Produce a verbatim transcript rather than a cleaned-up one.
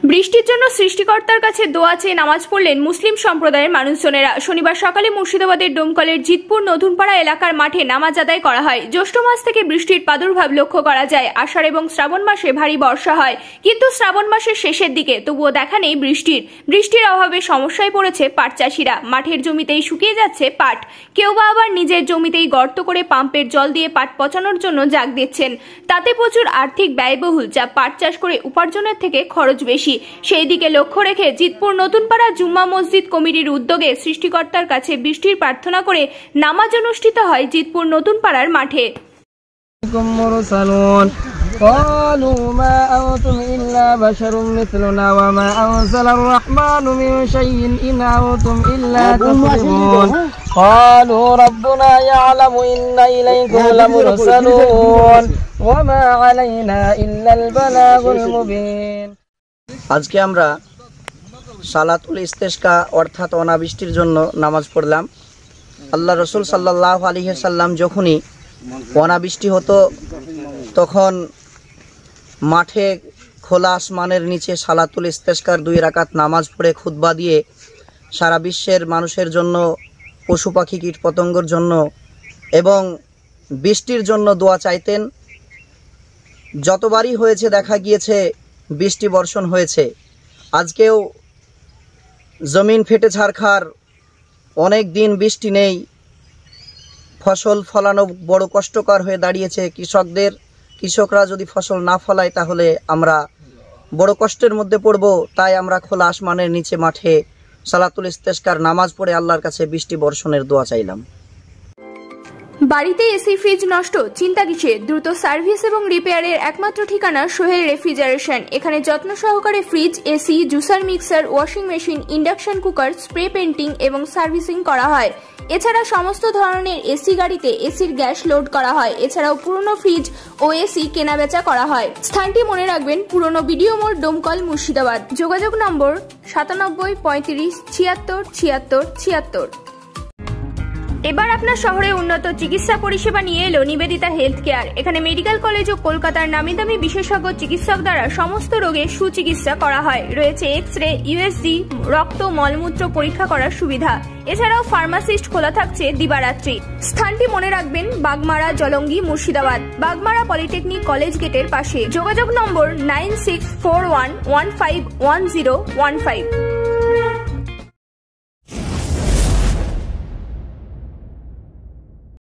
বৃষ্টির জন্য সৃষ্টিকর্তার কাছে দোয়া চেয়ে নামাজ পড়লেন মুসলিম সম্প্রদায়ের মানুষজনেরা। শনিবার সকালে মুর্শিদাবাদের ডোমকলের জিতপুর নতুনপাড়া এলাকার মাঠে নামাজ আদায় করা হয়। জ্যৈষ্ঠ মাস থেকে বৃষ্টির প্রাদুর্ভাব লক্ষ্য করা যায়। আষাঢ় এবং শ্রাবণ মাসে ভারী বর্ষা হয়, কিন্তু শ্রাবণ মাসের শেষের দিকে তবুও দেখা নেই বৃষ্টির। বৃষ্টির অভাবে সমস্যায় পড়েছে পাট চাষিরা। মাঠের জমিতেই শুকিয়ে যাচ্ছে পাট, কেউ বা আবার নিজের জমিতেই গর্ত করে পাম্পের জল দিয়ে পাট পচানোর জন্য জাগ দিচ্ছেন। তাতে প্রচুর আর্থিক ব্যয়বহুল, যা পাট চাষ করে উপার্জনের থেকে খরচ বেশি। সেই দিকে লক্ষ্য রেখে জিতপুর নতুনপাড়া জুম্মা মসজিদ কমিটির উদ্যোগে সৃষ্টিকর্তার কাছে বৃষ্টির প্রার্থনা করে নামাজ অনুষ্ঠিত হয় জিতপুর নতুনপাড়ার মাঠে। قالوا ما أنتم إلا بشر مثلنا وما أنزل الرحمن من شيء إن أنتم إلا تكذبون قالوا ربنا يعلم إنا إليكم لمرسلون وما علينا إلا البلاغ المبين। আজকে আমরা সালাতুল ইস্তেসকা অর্থাৎ অনাবৃষ্টির জন্য নামাজ পড়লাম। আল্লাহ রসুল সাল্লাল্লাহু আলাইহি সাল্লাম যখনই অনাবৃষ্টি হতো তখন মাঠে খোলা আসমানের নিচে সালাতুল ইস্তেসকার দুই রাকাত নামাজ পড়ে খুতবা দিয়ে সারা বিশ্বের মানুষের জন্য, পশু পাখি কীট পতঙ্গর জন্য এবং বৃষ্টির জন্য দোয়া চাইতেন। যতবারই হয়েছে দেখা গিয়েছে বৃষ্টি বর্ষণ হয়েছে। আজকেও জমিন ফেটে ছারখার, অনেক দিন বৃষ্টি নেই, ফসল ফলানো বড় কষ্টকর হয়ে দাঁড়িয়েছে কৃষকদের। কৃষকরা যদি ফসল না ফলায় তাহলে আমরা বড় কষ্টের মধ্যে পড়ব। তাই আমরা খোলা আসমানের নিচে মাঠে সালাতুল ইস্তেসকার নামাজ পড়ে আল্লাহর কাছে বৃষ্টি বর্ষণের দোয়া চাইলাম। বাড়িতে এসি ফ্রিজ নষ্ট, চিন্তা কিসের? দ্রুত সার্ভিস এবং রিপেয়ারের একমাত্র ঠিকানা সোহেল রেফ্রিজারেশন। এখানে যত্ন সহকারে fridge, AC, juicer, mixer, washing machine, induction cooker, spray painting এবং সার্ভিসিং করা হয়। এছাড়া সমস্ত ধরনের এসি গাড়িতে এসির গ্যাস লোড করা হয়। এছাড়াও পুরনো ফ্রিজ ও এসি কেনাবেচা করা হয়। স্থানটি মনে রাখবেন, পুরনো বিডিও মোড়, ডোমকল, মুর্শিদাবাদ। যোগাযোগ নম্বর সাতানব্বই পঁয়ত্রিশ ছিয়াত্তর ছিয়াত্তর ছিয়াত্তর। এবার আপনার শহরে উন্নত চিকিৎসা পরিষেবা নিয়ে এলো নিবেদিতা হেলথ কেয়ার। এখানে মেডিকেল কলেজ ও কলকাতার নামি দামি বিশেষজ্ঞ চিকিৎসক দ্বারা সমস্ত রোগের সুচিকিৎসা করা হয়। রয়েছে এক্স রে, ইউএসজি, রক্ত, মলমূত্র পরীক্ষা করার সুবিধা। এছাড়াও ফার্মাসিস্ট খোলা থাকছে দিবারাত্রি। স্থানটি মনে রাখবেন, বাগমারা, জলঙ্গি, মুর্শিদাবাদ। বাগমারা পলিটেকনিক কলেজ গেটের পাশে। যোগাযোগ number nine six four one one five one zero one five.